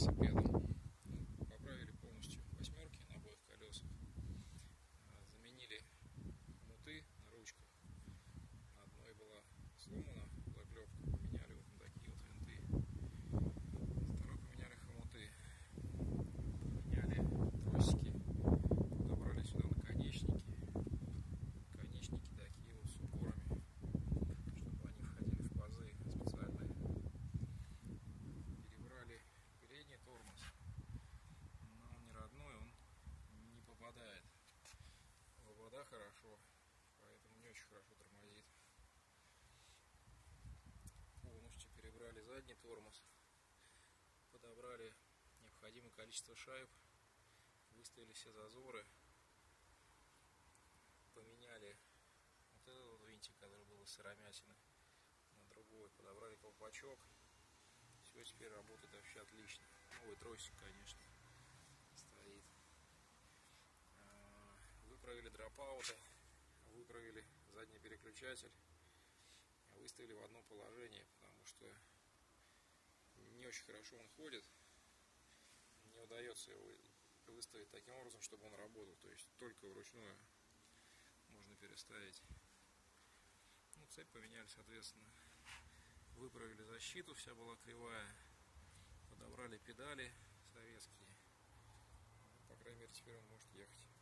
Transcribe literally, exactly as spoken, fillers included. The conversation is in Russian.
велосипедом. Поправили полностью восьмерки на обоих колесах. Заменили хомуты на ручках. На одной была сломана заклепка, поменяли вот на такие вот винты. На второй поменяли хомуты. Поменяли тросики. Добрали сюда наконечники. Наконечники такие вот с упорами, чтобы они входили в пазы специальные. Перебрали передний тормоз, но он не родной, он не попадает в обода хорошо, поэтому не очень хорошо тормозит. Полностью перебрали задний тормоз, подобрали необходимое количество шайб, выставили все зазоры, поменяли вот этот вот винтик, который был из сыромятины, на другой, подобрали колпачок. Все теперь работает вообще отлично. Новый тросик, конечно, стоит. Выправили дропауты, выправили задний переключатель, выставили в одно положение, потому что не очень хорошо он ходит. Не удается его выставить таким образом, чтобы он работал. То есть только вручную можно переставить. Ну, цепь поменяли, соответственно. Выправили защиту, вся была кривая. Подобрали педали советские. По крайней мере, теперь он может ехать.